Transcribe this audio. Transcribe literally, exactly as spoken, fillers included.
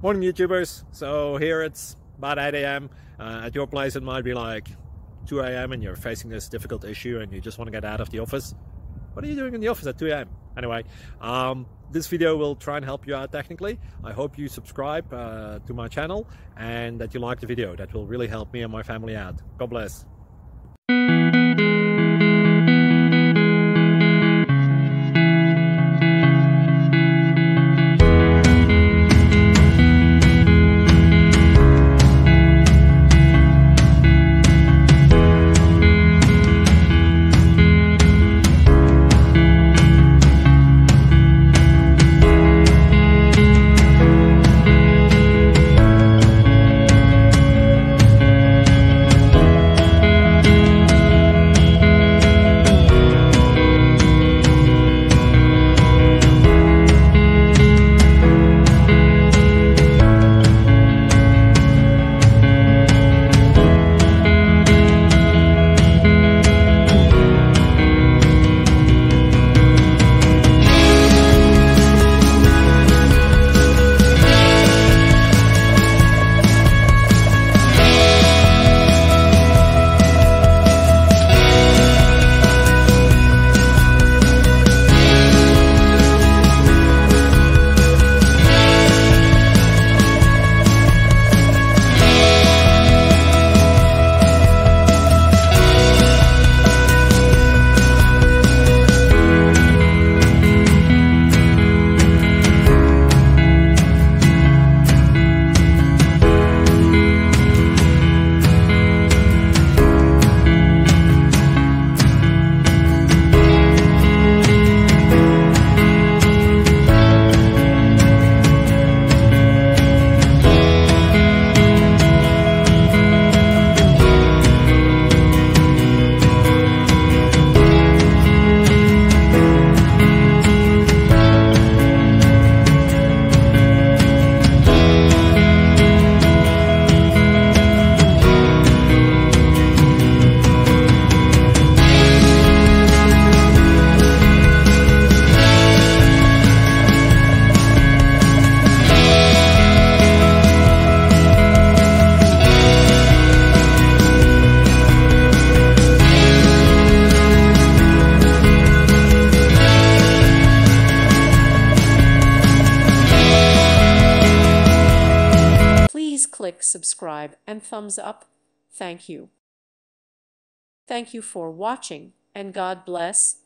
Morning YouTubers. So here it's about eight A M Uh, at your place it might be like two A M and you're facing this difficult issue and you just want to get out of the office. What are you doing in the office at two A M? Anyway, um, this video will try and help you out technically. I hope you subscribe uh, to my channel and that you like the video. That will really help me and my family out. God bless. Please click subscribe and thumbs up. Thank you. Thank you for watching, and God bless.